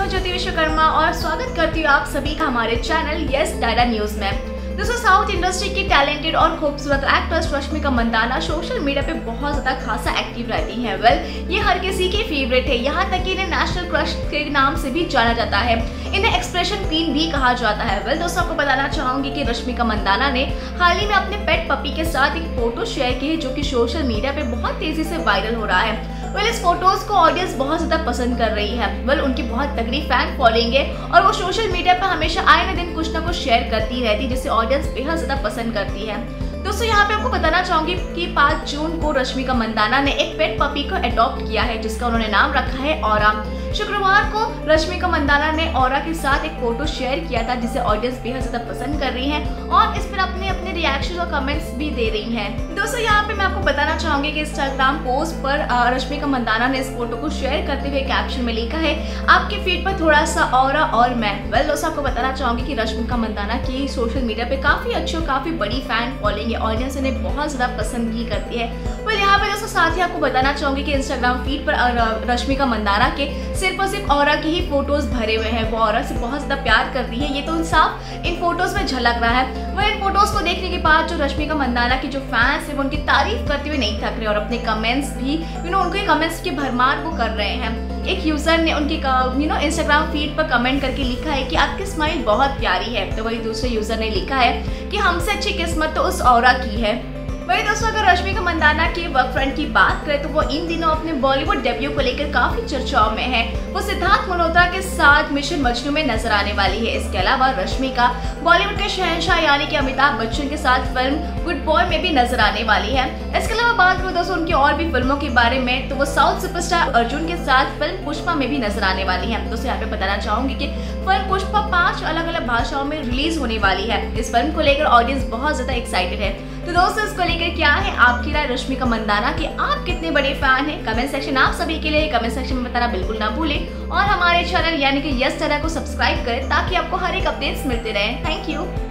मैं ज्योति विश्वकर्मा और स्वागत करती हूँ आप सभी का हमारे चैनल यस डायरा न्यूज में। दोस्तों, साउथ इंडस्ट्री की टैलेंटेड और खूबसूरत actress Rashmika Mandanna social media पे बहुत ज्यादा खासा एक्टिव रहती हैं। वेल, ये हर किसी की फेवरेट है, यहाँ तक कि इन्हें नेशनल क्रश के नाम से भी जाना जाता है। इन्हें एक्सप्रेशन क्वीन भी कहा जाता है। वेल दोस्तों, आपको बताना चाहूंगी कि रश्मिका मंदाना ने हाल ही में अपने पेट पपी के साथ एक फोटो शेयर की है, जो कि सोशल मीडिया पे बहुत तेजी से वायरल हो रहा है। वेल, इस फोटोज को ऑडियंस बहुत ज्यादा पसंद कर रही है। वेल, उनकी बहुत तगड़ी फैन फॉलोइंग है और वो सोशल मीडिया पर हमेशा आए न दिन कुछ ना कुछ शेयर करती रहती है, जिसे ऑडियंस बेहद ज्यादा पसंद करती है। दोस्तों, यहाँ पे आपको बताना चाहूंगी कि 5 जून को रश्मिका मंदाना ने एक पेट पपी को अडॉप्ट किया है, जिसका उन्होंने नाम रखा है ऑरा। शुक्रवार को रश्मिका मंदाना ने ऑरा के साथ एक फोटो शेयर किया था, जिसे ऑडियंस बेहद ज्यादा पसंद कर रही है और इस पर अपने रिएक्शन और कमेंट्स भी दे रही हैं। दोस्तों, यहाँ पे मैं आपको बताना चाहूंगी कि इंस्टाग्राम पोस्ट पर रश्मिका मंदाना ने इस फोटो को शेयर करते हुए कैप्शन में लिखा है, आपके फीड पर थोड़ा सा ऑरा और मैं। वेल दोस्तों, आपको बताना चाहूंगी कि रश्मिका मंदाना की सोशल मीडिया पे काफी अच्छी और काफी बड़ी फैन फॉलोइंग है, ऑडियंस इन्हें बहुत ज्यादा पसंद भी करती है। वेल, यहाँ पे दोस्तों साथ ही आपको बताना चाहूंगी कि इंस्टाग्राम फीड पर रश्मिका मंदाना के सिर्फ और सिर्फ ऑरा की ही फोटोज भरे हुए हैं। वो ऑरा से बहुत ज्यादा प्यार कर रही है, ये तो साफ इन फोटोज में झलक रहा है। वह इन फोटोज को देखने के बाद जो रश्मिका मंदाना की जो फैंस है वो उनकी तारीफ करते हुए नहीं थक रहे और अपने कमेंट्स भी उनके कमेंट्स की भरमार वो कर रहे हैं। एक यूजर ने उनकी इंस्टाग्राम फीड पर कमेंट करके लिखा है कि आपकी स्माइल बहुत प्यारी है, तो वही दूसरे यूजर ने लिखा है कि हमसे अच्छी किस्मत तो उस ऑरा की है। वही दोस्तों, अगर रश्मिका मंदाना के वर्क फ्रंट की बात करें तो वो इन दिनों अपने बॉलीवुड डेब्यू को लेकर काफी चर्चाओं में है। वो सिद्धार्थ मल्होत्रा के साथ मिशन मजनू में नजर आने वाली है। इसके अलावा रश्मिका बॉलीवुड के शहंशाह यानी कि अमिताभ बच्चन के साथ फिल्म गुड बॉय में भी नजर आने वाली है। इसके अलावा बात करूँ दोस्तों उनकी और भी फिल्मों के बारे में, तो वो साउथ सुपरस्टार अर्जुन के साथ फिल्म पुष्पा में भी नजर आने वाली है। दोस्तों, यहाँ पे बताना चाहूंगी कि फिल्म पुष्पा 5 अलग अलग भाषाओं में रिलीज होने वाली है। इस फिल्म को लेकर ऑडियंस बहुत ज्यादा एक्साइटेड है। तो दोस्तों, इसको लेकर क्या है आपकी राय रश्मिका मंदाना की? आप कितने बड़े फैन हैं? कमेंट सेक्शन आप सभी के लिए कमेंट सेक्शन में बताना बिल्कुल ना भूलें और हमारे चैनल यानी कि यस डायरा को सब्सक्राइब करें ताकि आपको हर एक अपडेट्स मिलते रहें। Thank you.